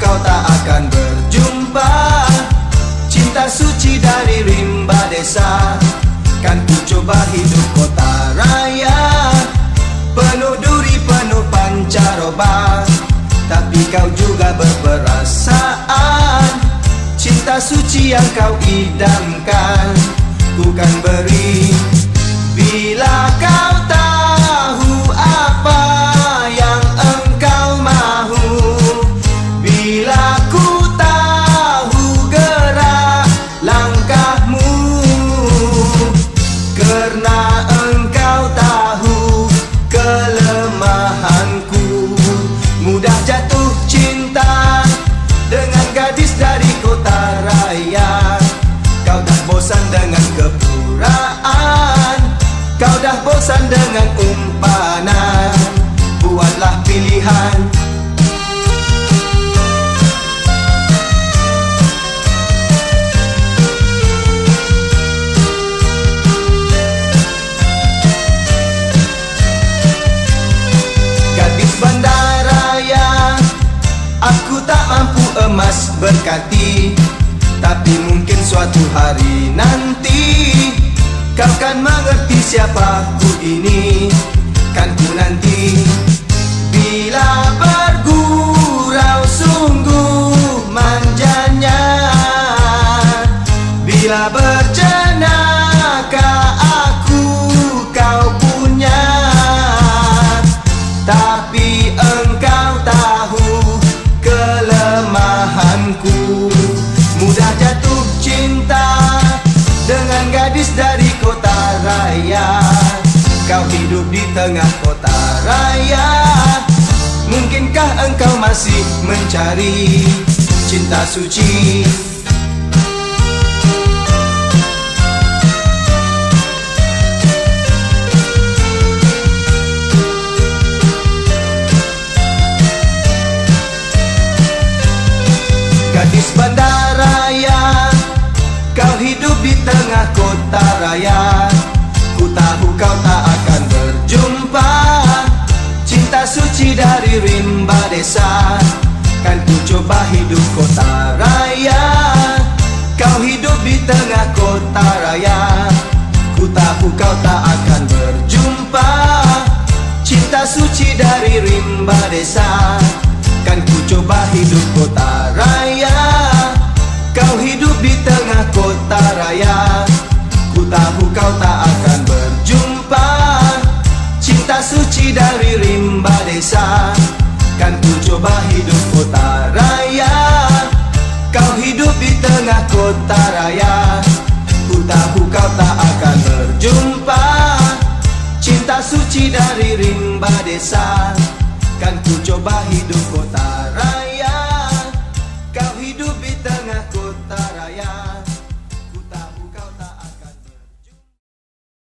kau tak akan berjumpa. Cinta suci dari rimba desa, kan ku coba hidup kota raya. Penuh duri, penuh pancaroba, tapi kau juga berperasaan. Cinta suci yang kau idamkan, ku kan beri. Bila kau tahu apa yang engkau mahu, bila ku tahu gerak langkahmu, karena engkau tahu kelemahanku. Mudah jatuh cinta dengan gadis dari kota raya. Kau dah bosan dengan kepuraan, kau dah bosan dengan umpanan. Buatlah pilihan. Gadis bandaraya, aku tak mampu emas berkati, tapi mungkin suatu hari nanti kau kan mengerti siapa ku ini. Kan ku nanti. Bila bergurau sungguh manjanya, bila berjenaka aku kau punya. Tapi engkau tahu kelemahanku. Mudah jatuh cinta dengan gadis dari kota raya. Kau hidup di tengah kota raya, mungkinkah engkau masih mencari cinta suci? Gadis bandaraya, kau hidup di tengah kota raya. Ku tahu kau tak akan berjumpa cinta suci dari rimba desa. Kan ku coba hidup kota raya. Kau hidup di tengah kota raya. Ku tahu kau tak akan berjumpa cinta suci dari rimba desa. Kan ku coba hidup kota raya. Kau hidup di tengah kota raya. Ku tahu kau tak akan berjumpa cinta suci dari rimba desa. Kan ku coba hidup kota raya. Kau hidup di tengah kota raya. Ku tahu kau tak akan berjumpa cinta suci dari rimba desa. Kan ku coba hidup kota